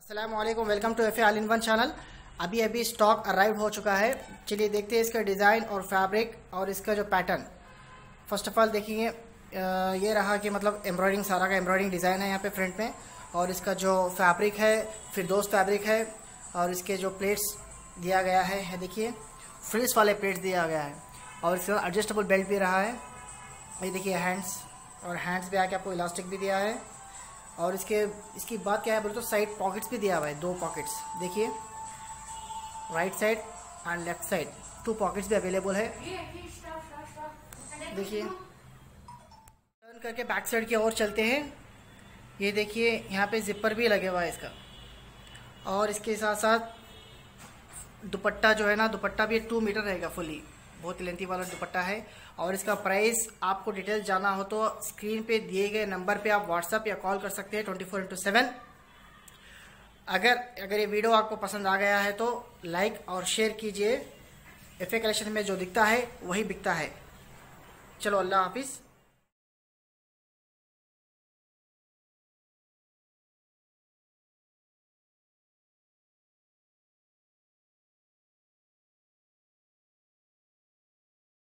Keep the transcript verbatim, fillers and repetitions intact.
अस्सलामुअलैकुम, welcome to F A all in one channel. अभी अभी स्टॉक अराइव हो चुका है। चलिए देखते हैं इसका डिज़ाइन और फैब्रिक और इसका जो पैटर्न। फर्स्ट ऑफ ऑल देखिए, ये रहा कि मतलब एम्ब्रॉयडिंग, सारा का एम्ब्रॉयडिंग डिज़ाइन है यहाँ पे फ्रंट में, और इसका जो फैब्रिक है फिरदौस फैब्रिक है, और इसके जो प्लेट्स दिया गया है, है देखिए फ्रिल्स वाले प्लेट्स दिया गया है, और इसका एडजस्टेबल बेल्ट भी रहा है। ये देखिए हैंड्स, और हैंड्स पे आके आपको इलास्टिक भी दिया है, और इसके इसकी बात क्या है बोले तो साइड पॉकेट्स भी दिया हुआ है, दो पॉकेट्स देखिए, right side and left side two pockets भी अवेलेबल है। देखिए टर्न करके बैक साइड की ओर चलते हैं। ये देखिए यहाँ पे जिपर भी लगे हुआ है इसका, और इसके साथ साथ दुपट्टा जो है ना, दुपट्टा भी टू मीटर रहेगा, फुली बहुत लेंथी वाला दुपट्टा है। और इसका प्राइस आपको डिटेल जाना हो तो स्क्रीन पे दिए गए नंबर पे आप व्हाट्सअप या कॉल कर सकते हैं ट्वेंटी फोर इंटू सेवन। अगर अगर ये वीडियो आपको पसंद आ गया है तो लाइक और शेयर कीजिए। एफ ए कलेक्शन में जो दिखता है वही बिकता है। चलो, अल्लाह हाफिज़।